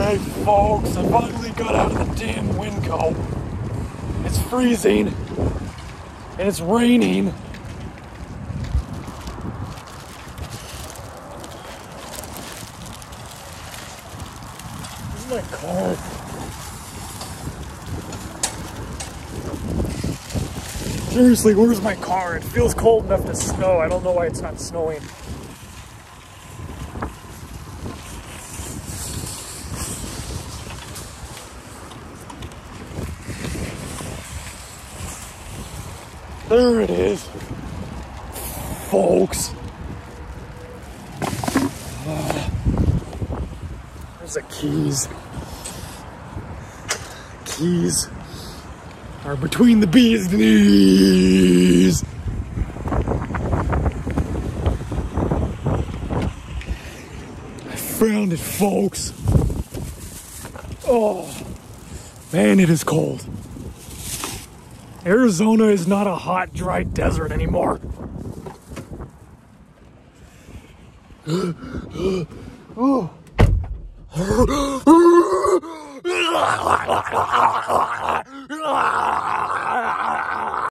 Hey folks, I finally got out of the damn wind coat. It's freezing and it's raining. Where's my car? Seriously, where's my car? It feels cold enough to snow. I don't know why it's not snowing. There it is, folks. There's the keys. Keys are between the bee's knees. I found it, folks. Oh, man, it is cold. Arizona is not a hot, dry desert anymore. Oh.